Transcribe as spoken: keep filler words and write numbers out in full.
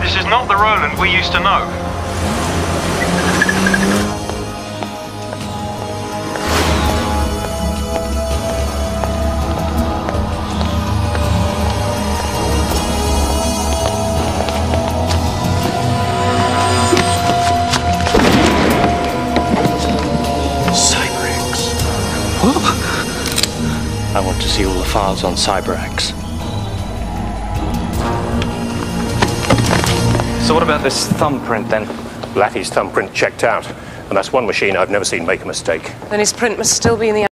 This is not the Roland we used to know. CyberX. What? I want to see all the files on CyberX. So what about this thumbprint, then? Lattie's thumbprint checked out, and that's one machine I've never seen make a mistake. Then his print must still be in the